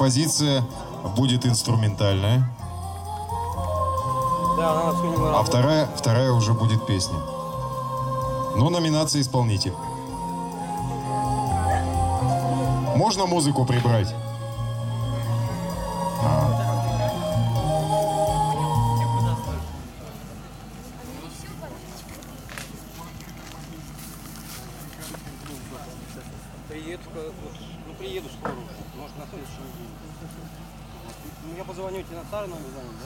композиция будет инструментальная, а вторая уже будет песня. Но номинация исполнитель. Можно музыку прибрать? Приеду скоро, может на следующей неделе. Я позвоню тебе на старый номер, да?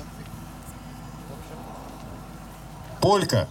Полька.